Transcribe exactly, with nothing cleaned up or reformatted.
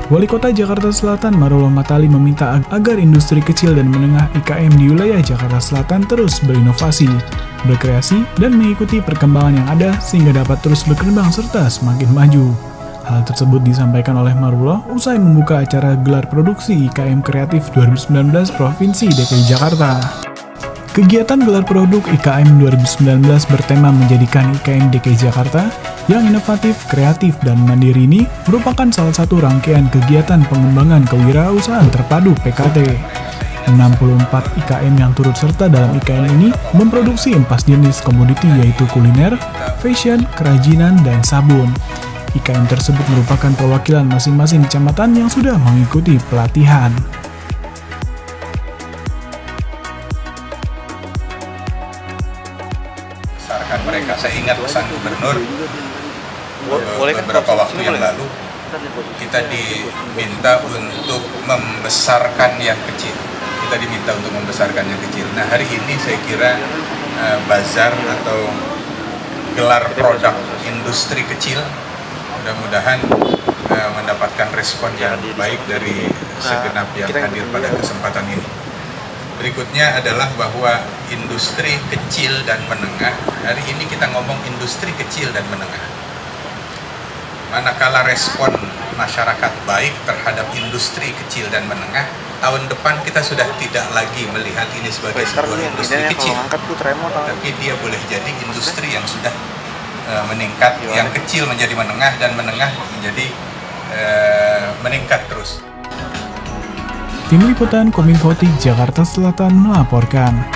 Wali Kota Jakarta Selatan Marullah Matali meminta agar industri kecil dan menengah I K M di wilayah Jakarta Selatan terus berinovasi, berkreasi, dan mengikuti perkembangan yang ada sehingga dapat terus berkembang serta semakin maju. Hal tersebut disampaikan oleh Marullah usai membuka acara gelar produksi I K M Kreatif dua ribu sembilan belas Provinsi D K I Jakarta. Kegiatan gelar produk I K M dua ribu sembilan belas bertema menjadikan I K M D K I Jakarta yang inovatif, kreatif, dan mandiri ini merupakan salah satu rangkaian kegiatan pengembangan kewirausahaan terpadu P K T. enam puluh empat I K M yang turut serta dalam I K M ini memproduksi empat jenis komoditi yaitu kuliner, fashion, kerajinan, dan sabun. I K M tersebut merupakan perwakilan masing-masing kecamatan yang sudah mengikuti pelatihan. Mereka, saya ingat pesan gubernur beberapa waktu yang lalu, kita diminta untuk membesarkan yang kecil. Kita diminta untuk membesarkan yang kecil. Nah, hari ini saya kira uh, bazar atau gelar produk industri kecil mudah-mudahan uh, mendapatkan respon yang baik dari segenap yang hadir pada kesempatan ini. Berikutnya adalah bahwa industri kecil dan menengah, hari ini kita ngomong industri kecil dan menengah. Manakala respon masyarakat baik terhadap industri kecil dan menengah, tahun depan kita sudah tidak lagi melihat ini sebagai sebuah industri kecil, tapi dia boleh jadi industri yang sudah uh, meningkat, yang kecil menjadi menengah dan menengah menjadi uh, meningkat terus. Tim Liputan Kominfo Jakarta Selatan melaporkan.